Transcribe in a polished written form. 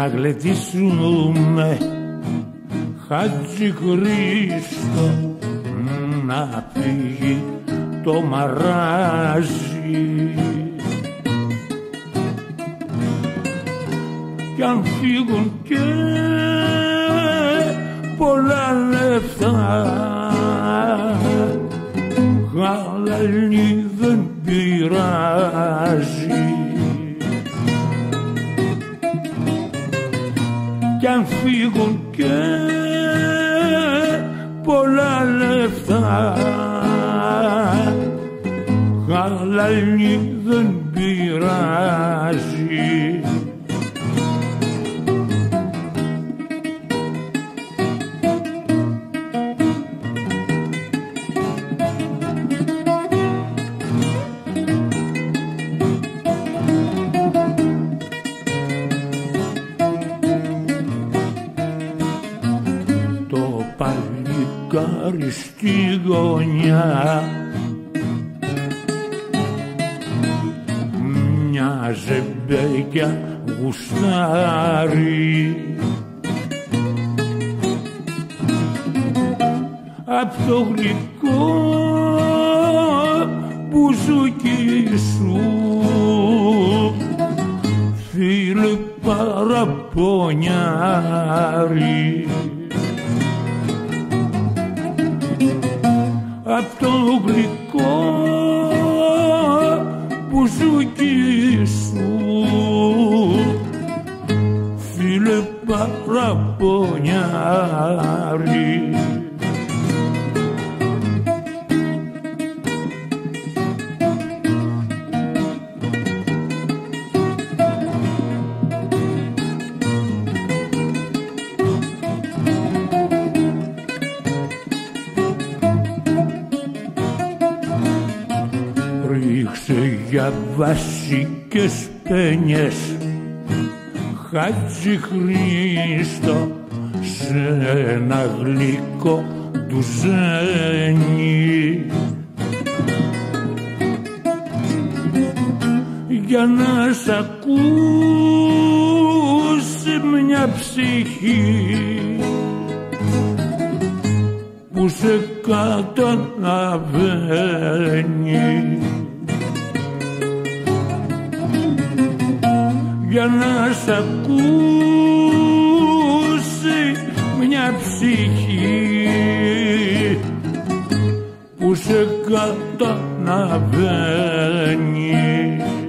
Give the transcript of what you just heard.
να γλεντήσουμε Χάτζη Χρήστο να φύγει το μαράζι κι αν φύγουν και πολλά λεφτά γαλανή δεν πειράζει κι αν φύγουν και πολλά λεφτά γαλανή δεν πειράζει στη γωνιά μια ζεμπέκια γουστάρει απ' το γλυκό μπουζούκι σου φίλε παραπονιάρει απ' το γλυκό μπουζούκι σου φίλε παραπονιάρει για βασικές πένιες Χάτζη Χρήστο σε ένα γλυκό ντουζένι για να σ' ακούσει μια ψυχή που σε καταλαβαίνει για να σ' ακούσει μια ψυχή που σε καταλαβαίνει